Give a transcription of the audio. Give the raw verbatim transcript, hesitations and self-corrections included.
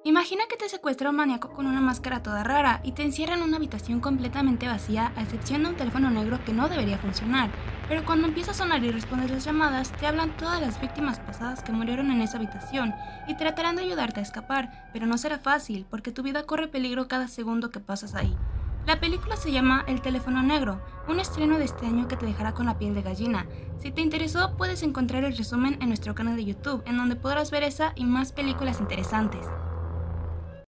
Imagina que te secuestra un maníaco con una máscara toda rara y te encierra en una habitación completamente vacía, a excepción de un teléfono negro que no debería funcionar. Pero cuando empieza a sonar y respondes las llamadas, te hablan todas las víctimas pasadas que murieron en esa habitación y tratarán de ayudarte a escapar, pero no será fácil porque tu vida corre peligro cada segundo que pasas ahí. La película se llama El teléfono negro, un estreno de este año que te dejará con la piel de gallina. Si te interesó, puedes encontrar el resumen en nuestro canal de YouTube, en donde podrás ver esa y más películas interesantes.